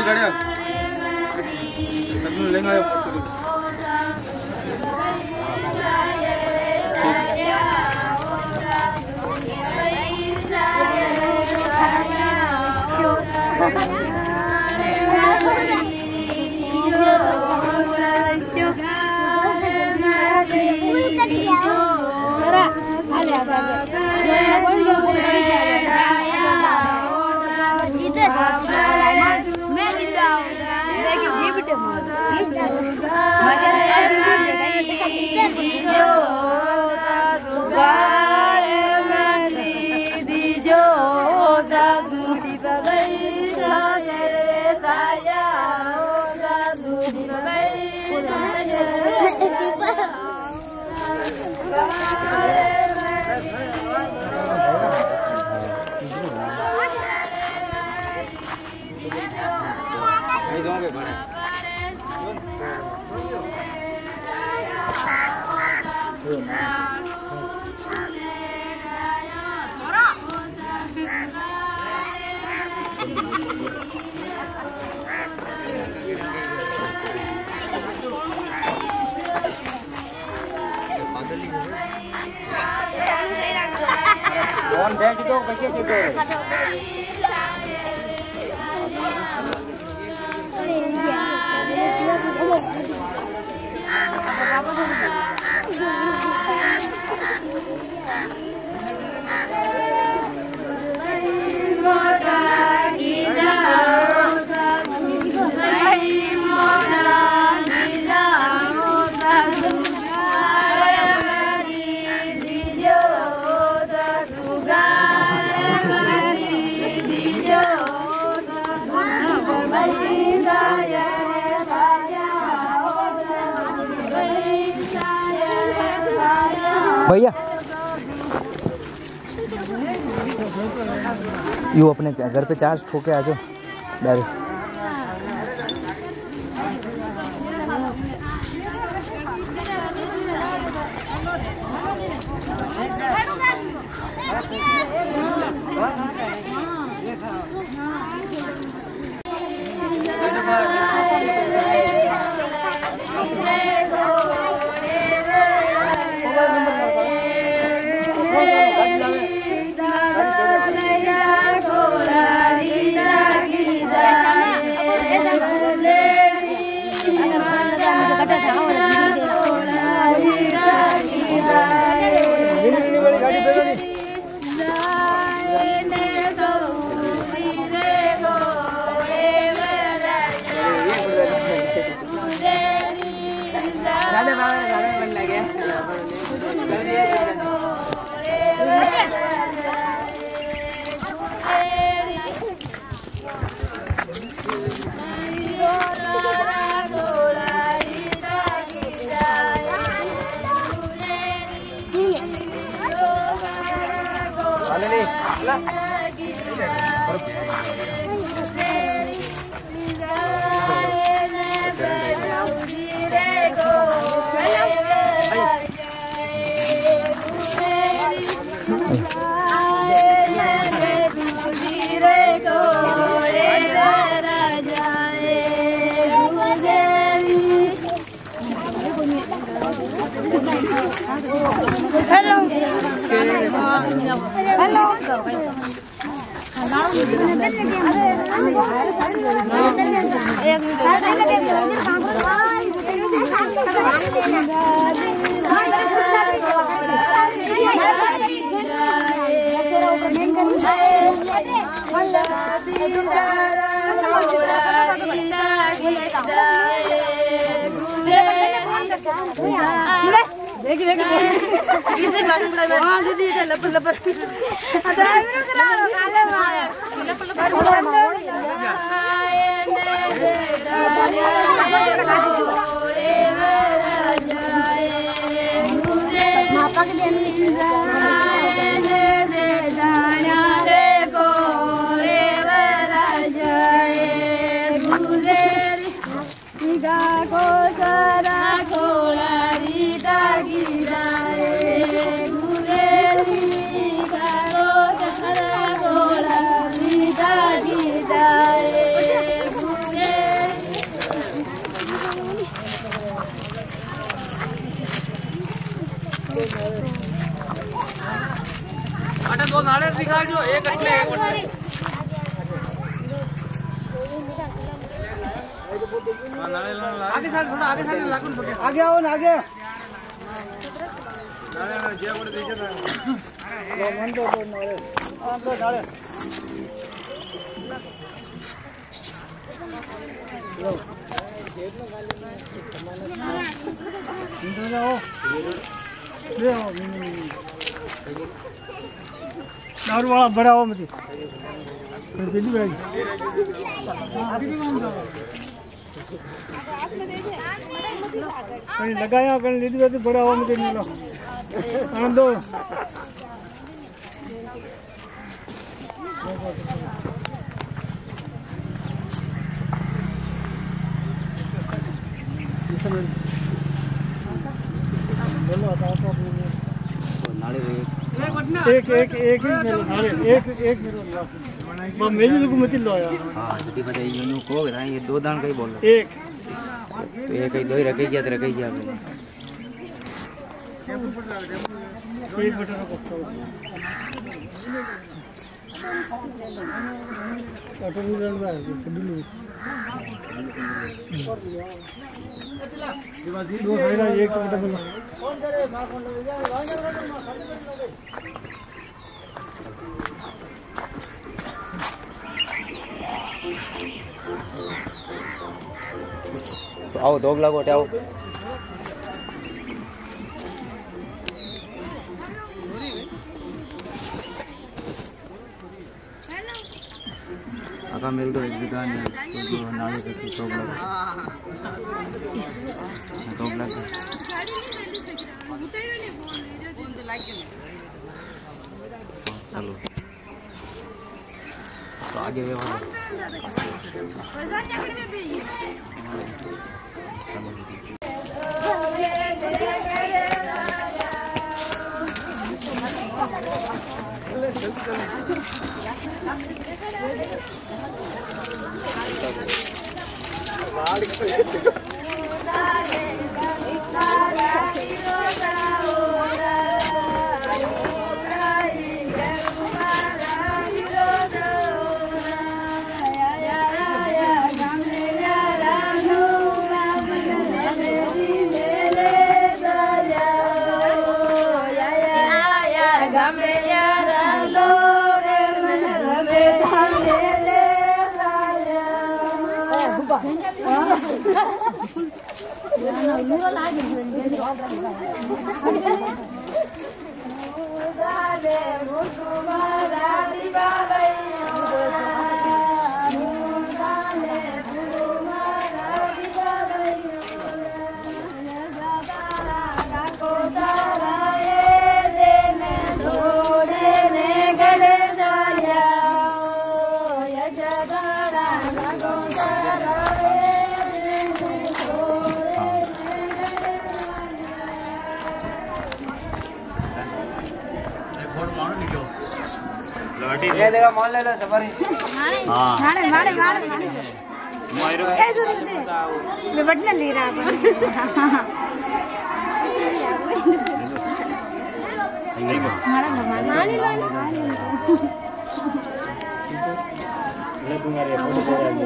गाड़िया तब लेंगे भैया यू अपने घर पे चार्ज ठोके आ जाओ डायरेक्ट। Go आगे आओ ना आगे दारू वाला बड़ा हो मुझे कहीं लगाया कहीं लीधी बात बड़ा हो मुझे नहीं लो आनंदो एक एक एक ही मेरे नाले एक एक मेरे वो मेरी लोग मत लो यार हां जल्दी बताइए यूं को रहा ये दो दान का ही बोल रहा एक तो एक ही दो ही रखे क्या रखे क्या एक बटन को ऑटो भी रन रहा है शेड्यूल दो फायदा एक बटन बोलो कौन करे मां कौन ले जा तो आओ दो लागो आओ आका मिल दो एक दुकान है तो नाले पे दो लागो चलो तो आगे वे वाला ये देखा मान ले लो सफारी हां मारे मारे मारे मारे ए जो मैं बटन ले रहा था मारा मारे ले तुम्हारे फोटो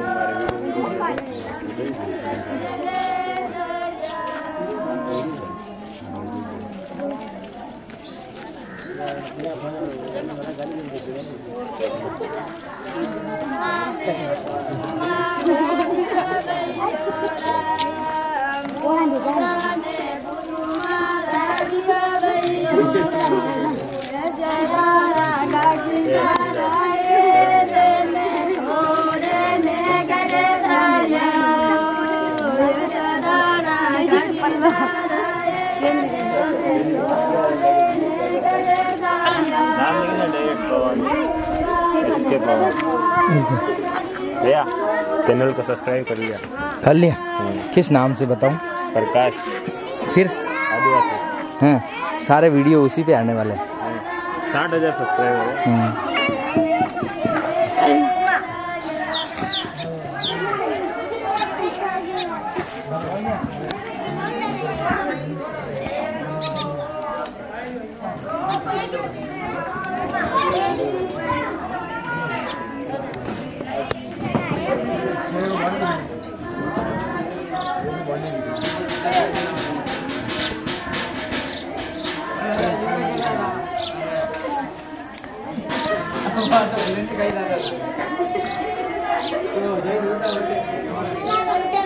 भैया चैनल को सब्सक्राइब कर लिया? कर लिया। किस नाम से बताऊं? प्रकाश। फिर आदिवासी। हैं सारे वीडियो उसी पे आने वाले हैं। 60,000 सब्सक्राइबर है। जय